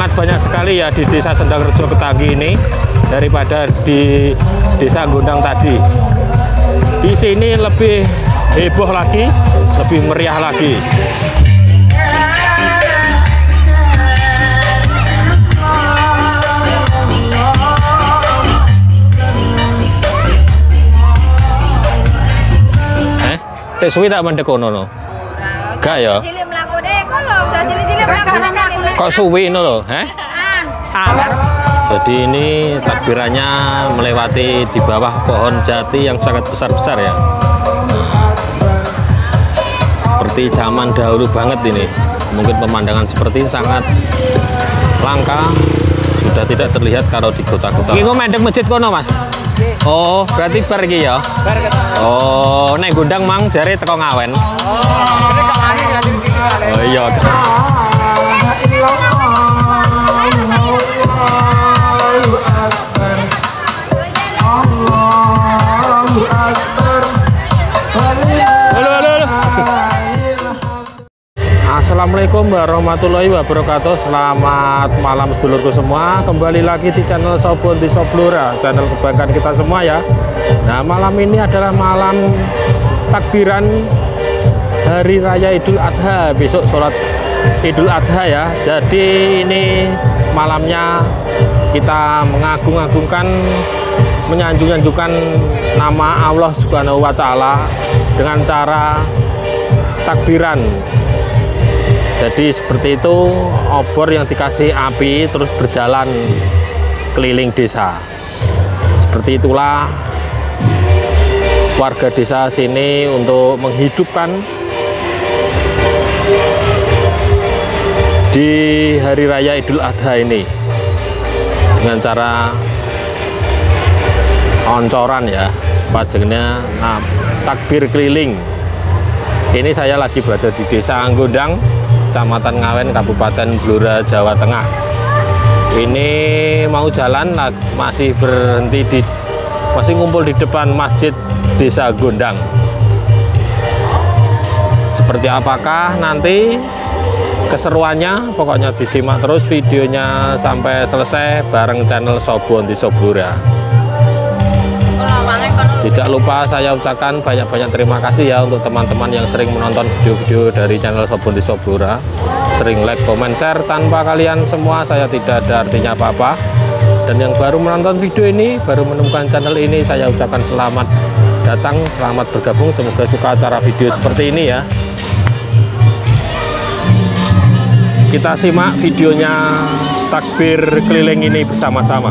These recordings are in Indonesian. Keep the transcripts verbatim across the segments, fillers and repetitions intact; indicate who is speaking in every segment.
Speaker 1: sangat banyak sekali ya di Desa Sendangrejo Ketanggi ini daripada di Desa Gondang tadi. Di sini lebih heboh lagi, lebih meriah lagi. Eh, tes suwi tak mandek kono no. Gak ya? Kok suwi no lo, eh? Jadi ini takbirannya melewati di bawah pohon jati yang sangat besar-besar ya. Seperti zaman dahulu banget ini. Mungkin pemandangan seperti ini sangat langka, sudah tidak terlihat kalau di kota-kota. Ini kok mendek masjid kono mas? Oh, berarti bar iki ya? Oh, nek Gondang mang jare teko Ngawen. Oh iya, kesel. Assalamualaikum warahmatullahi wabarakatuh. Selamat malam sedulurku semua. Kembali lagi di channel Sobon di Soblora, channel kebanggaan kita semua ya. Nah, malam ini adalah malam takbiran Hari Raya Idul Adha. Besok sholat Idul Adha ya. Jadi ini malamnya kita mengagung-agungkan, menyanjung-nyanjungkan nama Allah Subhanahu wa Ta'ala dengan cara takbiran. Jadi seperti itu, obor yang dikasih api terus berjalan keliling desa. Seperti itulah warga desa sini untuk menghidupkan di Hari Raya Idul Adha ini dengan cara oncoran ya, pajengnya nah, takbir keliling. Ini saya lagi berada di Desa Gondang, Kecamatan Ngawen, Kabupaten Blora, Jawa Tengah. Ini mau jalan, masih berhenti di, masih ngumpul di depan Masjid Desa Gondang. Seperti apakah nanti keseruannya? Pokoknya disimak terus videonya sampai selesai bareng channel Sobon di Soblora. Tidak lupa saya ucapkan banyak-banyak terima kasih ya untuk teman-teman yang sering menonton video-video dari channel Sobon di Soblora, sering like, comment, share. Tanpa kalian semua saya tidak ada artinya apa-apa. Dan yang baru menonton video ini, baru menemukan channel ini, saya ucapkan selamat datang, selamat bergabung. Semoga suka acara video seperti ini ya. Kita simak videonya takbir keliling ini bersama-sama.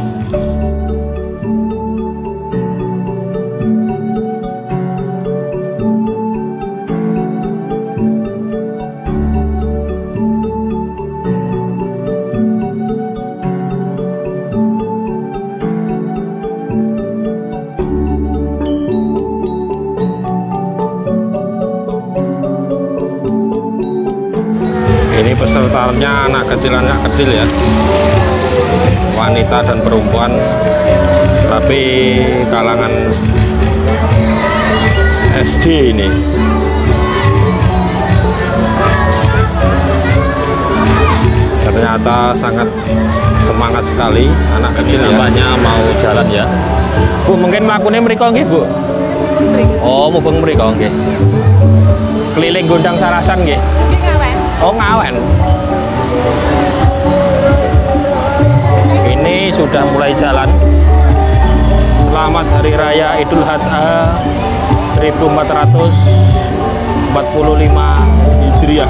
Speaker 1: Ini pesertanya anak kecil anak kecil ya, wanita dan perempuan, tapi kalangan S D ini. Ternyata sangat semangat sekali anak kecil ya. Nampaknya mau jalan ya. Bu, mungkin mlakunya mriko nggih, Bu? Oh, mumpung mriko nggih. Keliling Gondang Sarasan nggih. Oh, Ngawen. Ini sudah mulai jalan. Selamat Hari Raya Idul Adha seribu empat ratus empat puluh lima Hijriah.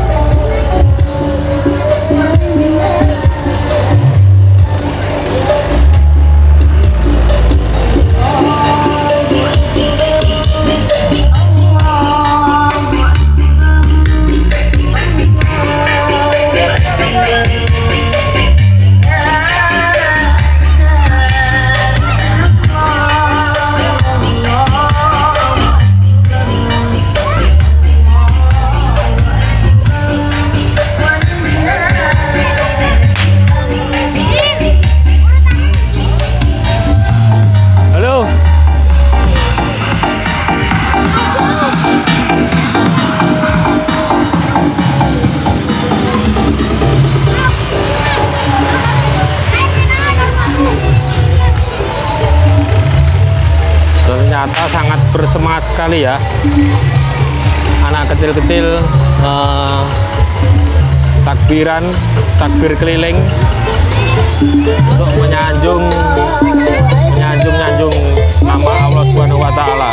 Speaker 1: ternyata sangat bersemangat sekali ya. Anak kecil-kecil eh, takbiran, takbir keliling untuk menyanjung menyanjung-nyanjung nama Allah Subhanahu wa taala.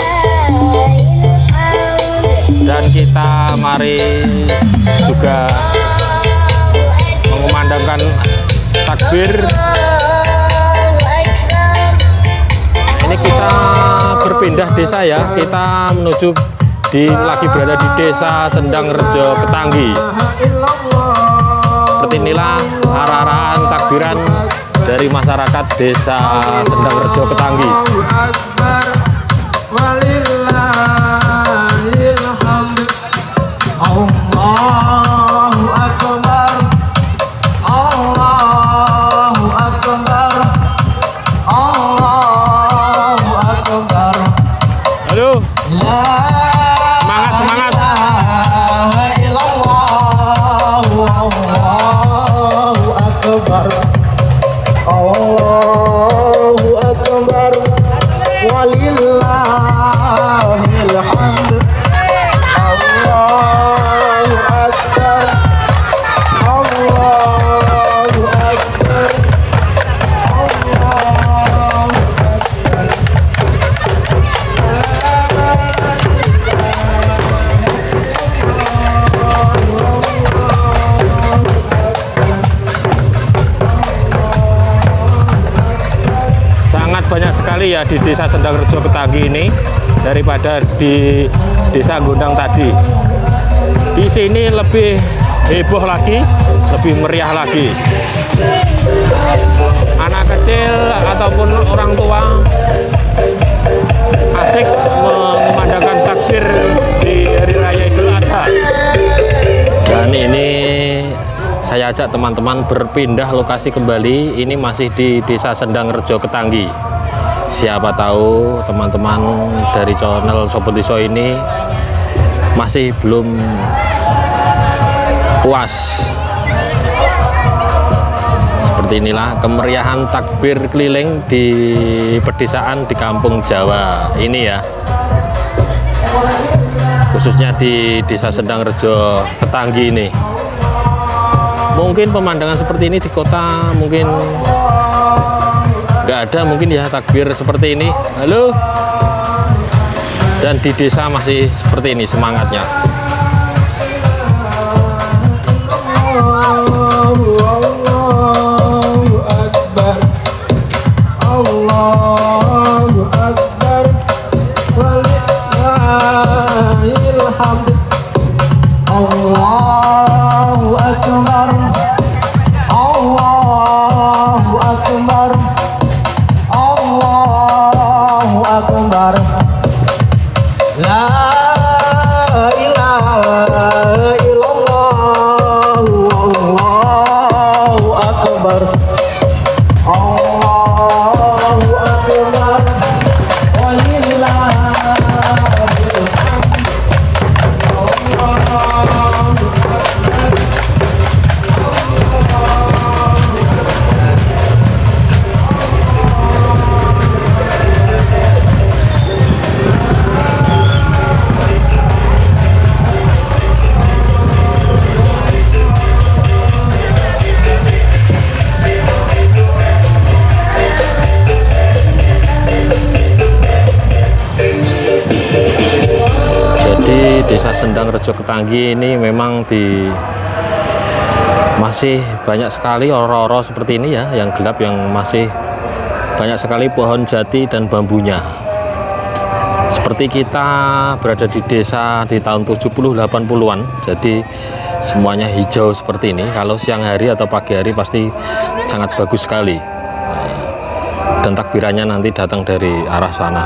Speaker 1: Dan kita mari juga mengumandangkan takbir. Nah, ini kita berpindah desa ya, kita menuju di lagi berada di Desa Sendang Rejo Ketanggi. Seperti inilah arah-arahan takbiran dari masyarakat Desa Sendang Rejo Ketanggi. Halo. Semangat, semangat.
Speaker 2: Allahu Akbar, Allahu Akbar, walillahil hamd. Allahu Akbar, Allahu Akbar, Allahu Akbar.
Speaker 1: Sangat banyak sekali ya di Desa Sendang Rejo Ketanggi ini daripada di Desa Gondang tadi. Di sini lebih heboh lagi, lebih meriah lagi. Anak kecil ataupun orang tua asik memandangkan takbir di Hari Raya Idul Adha. Dan ini saya ajak teman-teman berpindah lokasi kembali. Ini masih di Desa Sendang Rejo Ketanggi. Siapa tahu teman-teman dari channel Sobat Iso ini masih belum puas. Seperti inilah kemeriahan takbir keliling di pedesaan di kampung Jawa ini ya. Khususnya di Desa Sendang Rejo Ketanggi ini. Mungkin pemandangan seperti ini di kota mungkin nggak ada mungkin ya takbir seperti ini. Halo. Dan di desa masih seperti ini semangatnya.
Speaker 2: Allahu Akbar, Allahu Akbar, walillahil hamd. Allahu Akbar, Allahu Akbar, Allahu Akbar. La ilaha illallah, Allahu Akbar, Allahu Akbar, walillahil hamd. Allahu
Speaker 1: Desa Sendang Rejo Ketanggi ini memang di masih banyak sekali oro-oro seperti ini ya, yang gelap, yang masih banyak sekali pohon jati dan bambunya. Seperti kita berada di desa di tahun tujuh puluh delapan puluhan, jadi semuanya hijau seperti ini. Kalau siang hari atau pagi hari pasti sangat bagus sekali. Dan takbirannya nanti datang dari arah sana.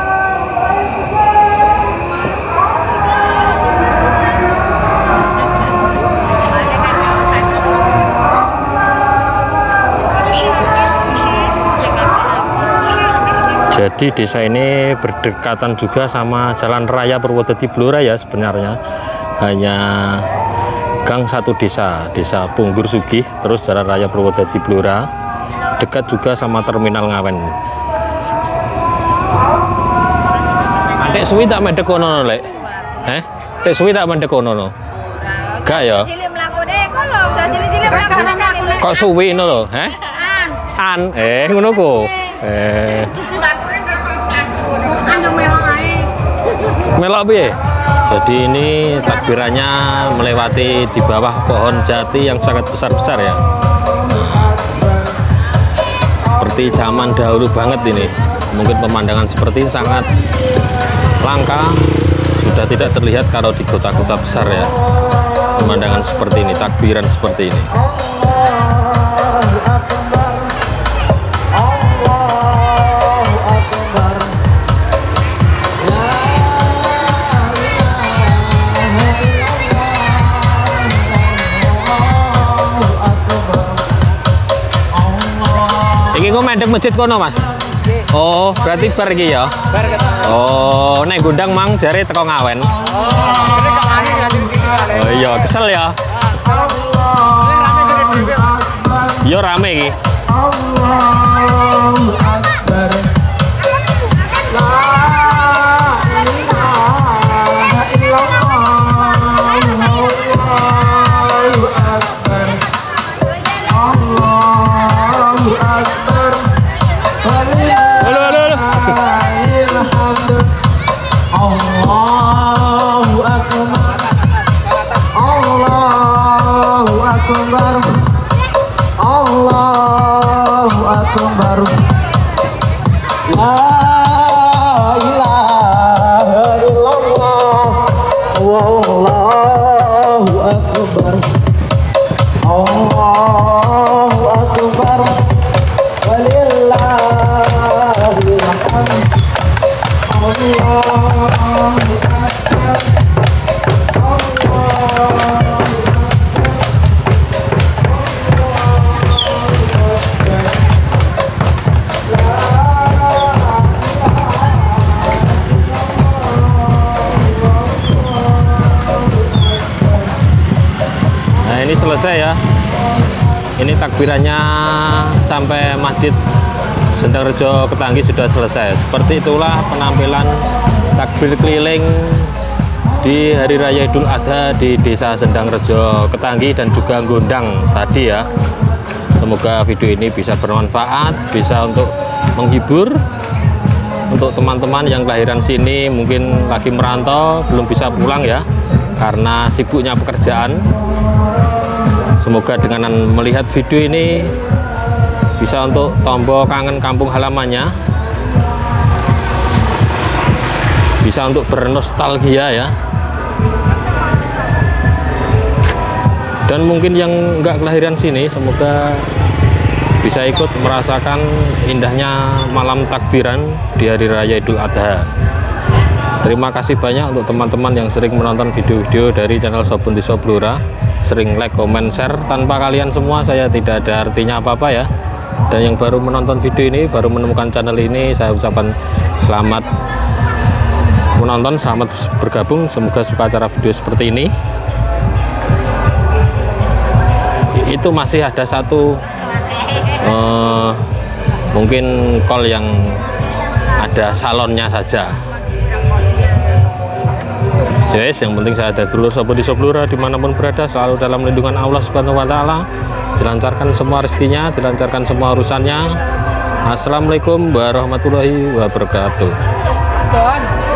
Speaker 1: Jadi desa ini berdekatan juga sama Jalan Raya Purwodadi Blora ya, sebenarnya hanya gang satu desa, Desa Punggur Sugih, terus Jalan Raya Purwodadi Blora, dekat juga sama Terminal Ngawen. Tek suwi tak medek kono lek. Heh? Tek suwi tak medek kono no. Gak ya?
Speaker 3: Cilik mlakune kono, udah cilik-cilik mlakune.
Speaker 1: Kok suwi ngono lho, heh?
Speaker 3: An.
Speaker 1: An, eh ngono ku. Eh,
Speaker 3: Anu melok ae.
Speaker 1: melok piye? Jadi ini takbirannya melewati di bawah pohon jati yang sangat besar-besar ya. Seperti zaman dahulu banget ini. Mungkin pemandangan seperti ini sangat langka, sudah tidak terlihat kalau di kota-kota besar ya. Pemandangan seperti ini, takbiran seperti ini. Iki kok mendek masjid kono, Mas? Oh, berarti bar iki ya?
Speaker 2: Bar ketemu.
Speaker 1: Oh, nek Gundang mang jare teko ngawen.
Speaker 2: Oh, ini kamane lagi gini.
Speaker 1: Oh iya, kesel ya. Yo rame iki.
Speaker 2: Allahu Akbar. La ilaha illallah. Allahu Akbar. Allahu Akbar.
Speaker 1: Halo, halo, halo.
Speaker 2: Allahu Akbar. Allahu Akbar. Allahu Akbar. La ilaha illallah. Wallahu Akbar. Allahu Akbar. Walillahil hamd. Allahu Akbar.
Speaker 1: Nah, ini selesai ya. Ini takbirannya sampai Masjid Sendang Rejo Ketanggi sudah selesai. Seperti itulah penampilan takbir keliling di Hari Raya Idul Adha di Desa Sendang Rejo Ketanggi dan juga Gondang tadi ya. Semoga video ini bisa bermanfaat, bisa untuk menghibur untuk teman-teman yang kelahiran sini, mungkin lagi merantau belum bisa pulang ya karena sibuknya pekerjaan. Semoga dengan melihat video ini bisa untuk tombol kangen kampung halamannya, bisa untuk bernostalgia ya. Dan mungkin yang enggak kelahiran sini, semoga bisa ikut merasakan indahnya malam takbiran di Hari Raya Idul Adha. Terima kasih banyak untuk teman-teman yang sering menonton video-video dari channel Sobun di Soblora, sering like, comment, share. Tanpa kalian semua saya tidak ada artinya apa-apa ya. Dan yang baru menonton video ini, baru menemukan channel ini, saya ucapkan selamat menonton, selamat bergabung. Semoga suka acara video seperti ini. Itu masih ada satu uh, mungkin call yang ada salonnya saja. Yes, yang penting saya ada dulur Sobun di Soblora dimanapun berada, selalu dalam lindungan Allah Subhanahu Wa Taala, dilancarkan semua rezekinya, dilancarkan semua urusannya. Assalamualaikum warahmatullahi wabarakatuh.